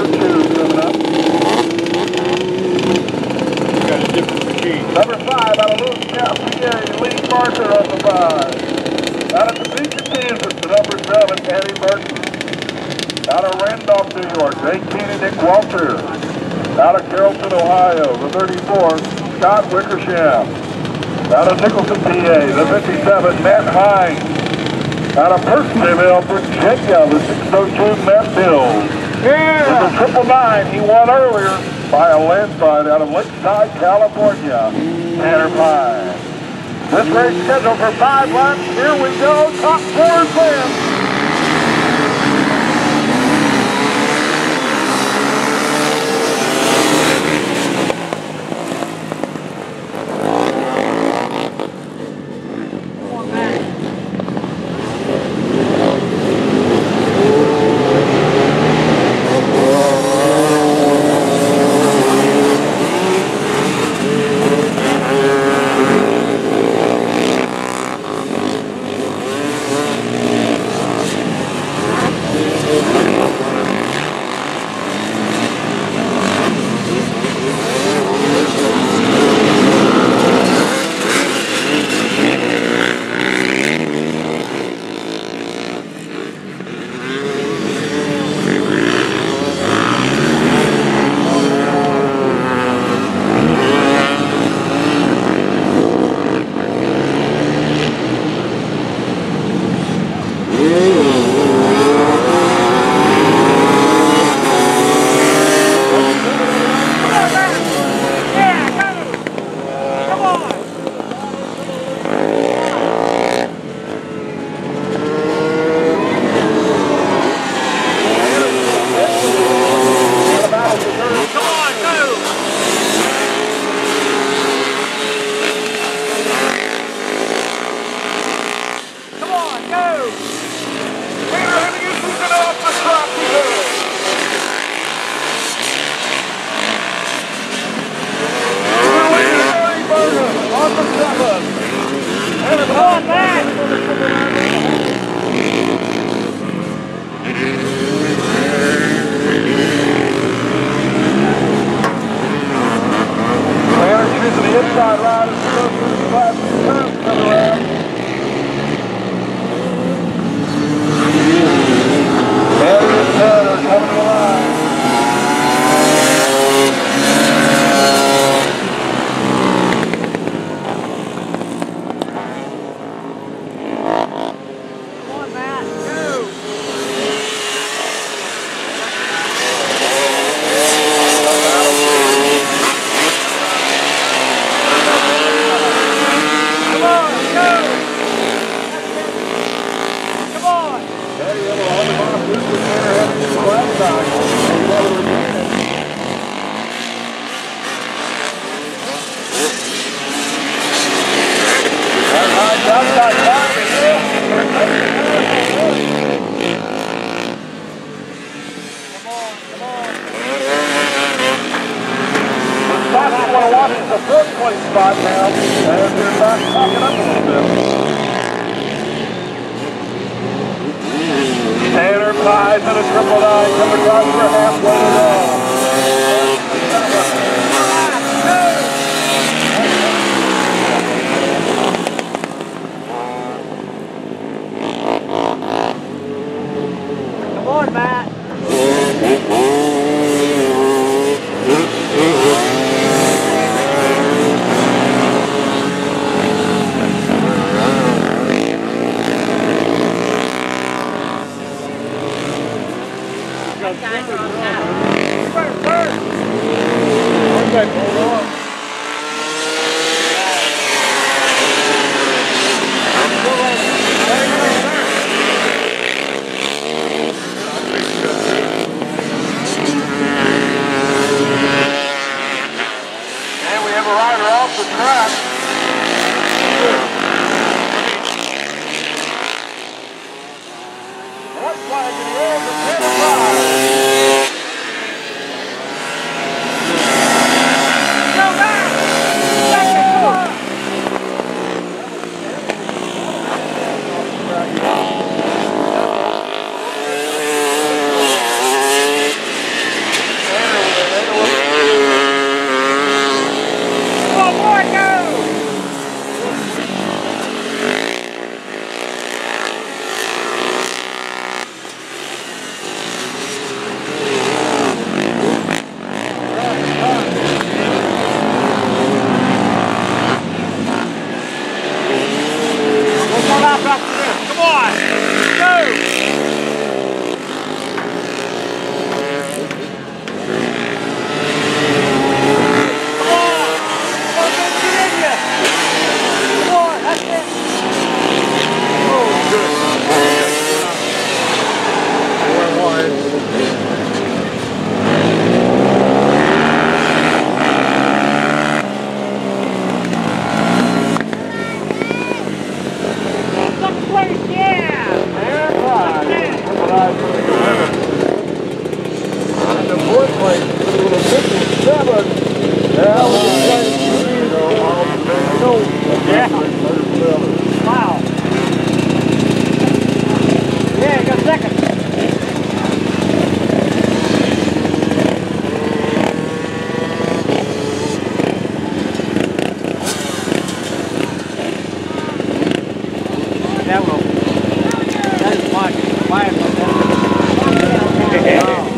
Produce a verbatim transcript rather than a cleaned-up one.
number two coming up. Got a different machine. Number five out of Lewistown, P A, Lee Parker on the five. Out of Topeka, Kansas, the number seven, Eddie Burton. Out of Randolph, New York, Jake Keeney, Nick Walter. Out of Carrollton, Ohio, the thirty-four, Scott Wickersham. Out of Nicholson, P A, the fifty-seven, Matt Hines. Out of Percival, Virginia, the six oh two, Matt Mills. Yeah. With the triple nine, he won earlier by a landslide out of Lakeside, California. Tanner Pine. This race scheduled for five laps. Here we go. Top four advance. the fifty-seven. Yeah, I was excited to see it, you know. Yeah. Wow. Yeah, you got second. That will. That is much. Five.